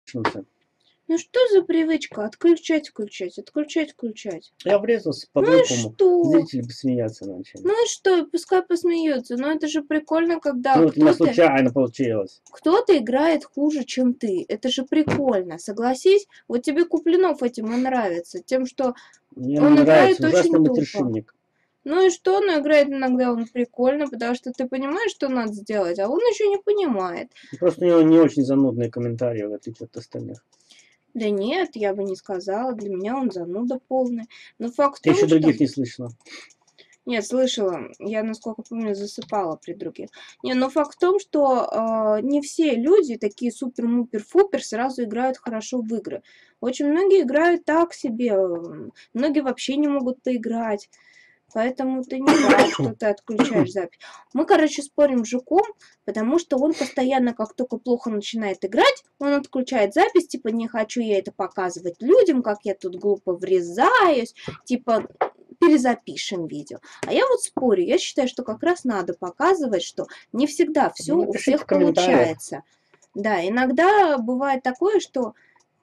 Ну что за привычка? Отключать, включать, отключать, включать. Я врезался Ну и по-глупому. что? Зрители посмеяться начали. Ну и что? Пускай посмеются. Но это же прикольно, когда Ну, это у меня случайно получилось. кто-то играет хуже, чем ты. Это же прикольно, согласись? Вот тебе Куплинов этим и нравится. Тем, что Мне он играет нравится очень ужасный тупо. матершинник. Ну и что? Но играет иногда он прикольно, потому что ты понимаешь, что надо сделать, а он еще не понимает. Просто у него не очень занудные комментарии, в отличие от остальных. Да нет, я бы не сказала. Для меня он зануда полный. Но факт в Ты том, еще что... других не слышала. Нет, слышала. Я, насколько помню, засыпала при других. Не, но факт в том, что не все люди, такие супер-мупер-фупер, сразу играют хорошо в игры. Очень многие играют так себе. Многие вообще не могут поиграть. Поэтому ты не прав, что ты отключаешь запись. Мы, короче, спорим с Жуком, потому что он постоянно, как только плохо начинает играть, он отключает запись, типа, не хочу я это показывать людям, как я тут глупо врезаюсь, типа, перезапишем видео. А я вот спорю, я считаю, что как раз надо показывать, что не всегда все у всех получается. Да, иногда бывает такое, что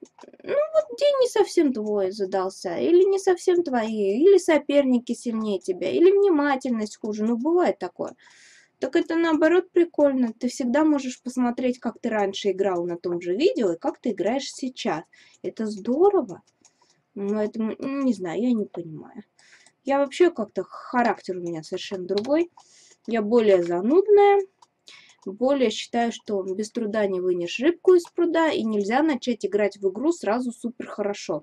ну вот день не совсем твой задался, или не совсем твои, или соперники сильнее тебя, или внимательность хуже, ну бывает такое. Так это наоборот прикольно, ты всегда можешь посмотреть, как ты раньше играл на том же видео, и как ты играешь сейчас. Это здорово, но это, не знаю, я не понимаю. Я вообще как-то, характер у меня совершенно другой, я более занудная. Более считаю, что без труда не вынешь рыбку из пруда, и нельзя начать играть в игру сразу супер хорошо.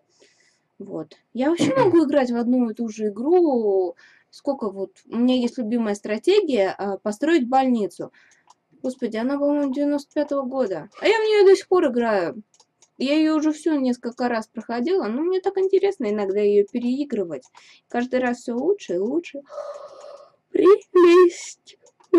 Вот. Я вообще могу играть в одну и ту же игру. Сколько вот... У меня есть любимая стратегия построить больницу. Господи, она, по-моему, 95-го года. А я в нее до сих пор играю. Я ее уже всю несколько раз проходила, но мне так интересно иногда ее переигрывать. Каждый раз все лучше и лучше. Прелесть!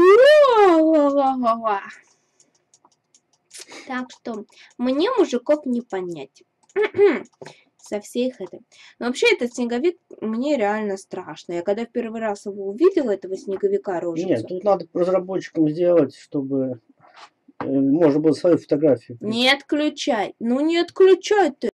Так что мне мужиков не понять. Со всех это. Но вообще этот снеговик мне реально страшно. Я когда в первый раз его увидела, этого снеговика рожицу. Нет, тут надо разработчикам сделать, чтобы можно было свою фотографию. Не отключай. Ну не отключай ты.